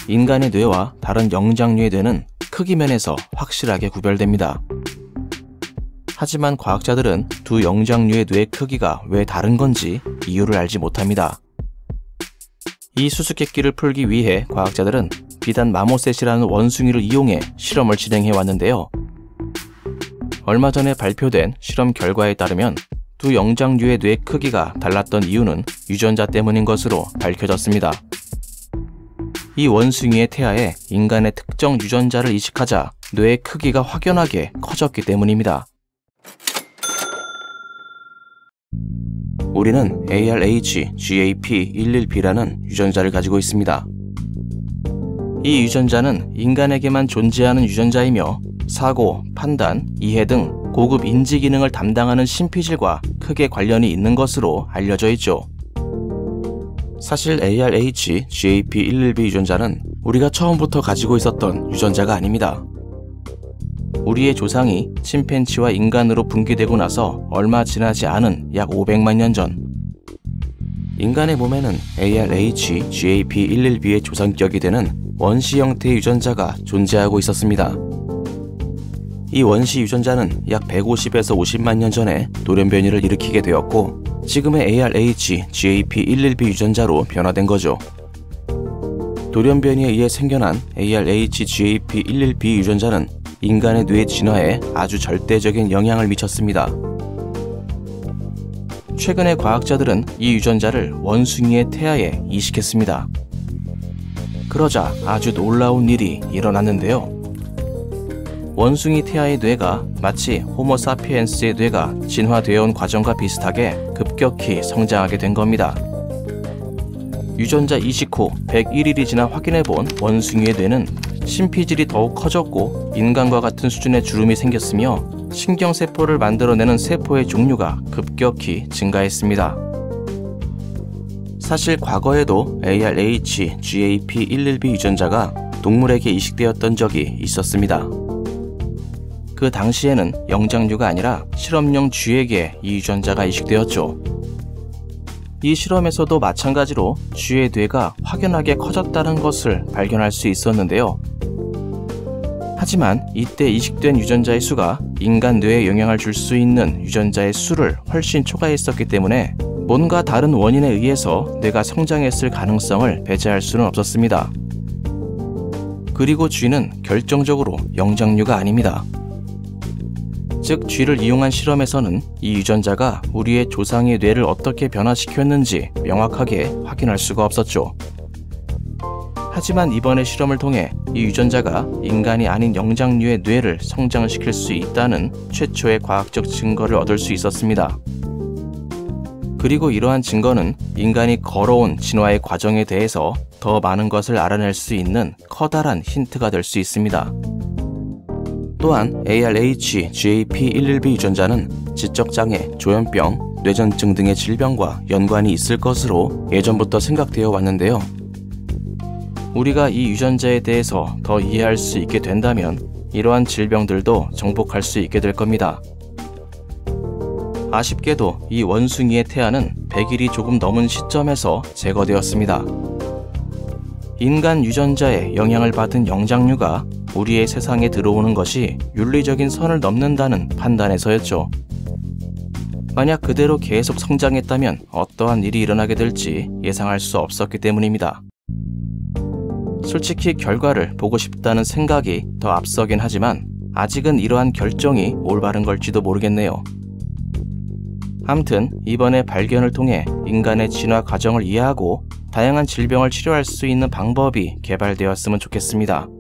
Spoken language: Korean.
인간의 뇌와 다른 영장류의 뇌는 크기 면에서 확실하게 구별됩니다. 하지만 과학자들은 두 영장류의 뇌의 크기가 왜 다른 건지 이유를 알지 못합니다. 이 수수께끼를 풀기 위해 과학자들은 비단 마모셋이라는 원숭이를 이용해 실험을 진행해 왔는데요. 얼마 전에 발표된 실험 결과에 따르면 두 영장류의 뇌 크기가 달랐던 이유는 유전자 때문인 것으로 밝혀졌습니다. 이 원숭이의 태아에 인간의 특정 유전자를 이식하자 뇌의 크기가 확연하게 커졌기 때문입니다. 우리는 ALH-GAP11B라는 유전자를 가지고 있습니다. 이 유전자는 인간에게만 존재하는 유전자이며 사고, 판단, 이해 등 고급 인지 기능을 담당하는 심피질과 크게 관련이 있는 것으로 알려져 있죠. 사실 ALH-GAP11B 유전자는 우리가 처음부터 가지고 있었던 유전자가 아닙니다. 우리의 조상이 침팬지와 인간으로 분기되고 나서 얼마 지나지 않은 약 500만 년 전, 인간의 몸에는 ALH-GAP11B의 조상격이 되는 원시 형태의 유전자가 존재하고 있었습니다. 이 원시 유전자는 약 150에서 50만 년 전에 돌연변이를 일으키게 되었고 지금의 ALH-GAP11B 유전자로 변화된 거죠. 돌연변이에 의해 생겨난 ALH-GAP11B 유전자는 인간의 뇌 진화에 아주 절대적인 영향을 미쳤습니다. 최근에 과학자들은 이 유전자를 원숭이의 태아에 이식했습니다. 그러자 아주 놀라운 일이 일어났는데요. 원숭이 태아의 뇌가 마치 호모사피엔스의 뇌가 진화되어 온 과정과 비슷하게 급격히 성장하게 된 겁니다. 유전자 이식 후 101일이 지나 확인해본 원숭이의 뇌는 심피질이 더욱 커졌고 인간과 같은 수준의 주름이 생겼으며 신경세포를 만들어내는 세포의 종류가 급격히 증가했습니다. 사실 과거에도 ALH-GAP11B 유전자가 동물에게 이식되었던 적이 있었습니다. 그 당시에는 영장류가 아니라 실험용 쥐에게 이 유전자가 이식되었죠. 이 실험에서도 마찬가지로 쥐의 뇌가 확연하게 커졌다는 것을 발견할 수 있었는데요. 하지만 이때 이식된 유전자의 수가 인간 뇌에 영향을 줄 수 있는 유전자의 수를 훨씬 초과했었기 때문에 뭔가 다른 원인에 의해서 뇌가 성장했을 가능성을 배제할 수는 없었습니다. 그리고 쥐는 결정적으로 영장류가 아닙니다. 즉 쥐를 이용한 실험에서는 이 유전자가 우리의 조상의 뇌를 어떻게 변화시켰는지 명확하게 확인할 수가 없었죠. 하지만 이번의 실험을 통해 이 유전자가 인간이 아닌 영장류의 뇌를 성장시킬 수 있다는 최초의 과학적 증거를 얻을 수 있었습니다. 그리고 이러한 증거는 인간이 걸어온 진화의 과정에 대해서 더 많은 것을 알아낼 수 있는 커다란 힌트가 될 수 있습니다. 또한 ALH-GAP11B 유전자는 지적장애, 조현병, 뇌전증 등의 질병과 연관이 있을 것으로 예전부터 생각되어 왔는데요. 우리가 이 유전자에 대해서 더 이해할 수 있게 된다면 이러한 질병들도 정복할 수 있게 될 겁니다. 아쉽게도 이 원숭이의 태아는 100일이 조금 넘은 시점에서 제거되었습니다. 인간 유전자에 영향을 받은 영장류가 우리의 세상에 들어오는 것이 윤리적인 선을 넘는다는 판단에서였죠. 만약 그대로 계속 성장했다면 어떠한 일이 일어나게 될지 예상할 수 없었기 때문입니다. 솔직히 결과를 보고 싶다는 생각이 더 앞서긴 하지만 아직은 이러한 결정이 올바른 걸지도 모르겠네요. 암튼 이번에 발견을 통해 인간의 진화 과정을 이해하고 다양한 질병을 치료할 수 있는 방법이 개발되었으면 좋겠습니다.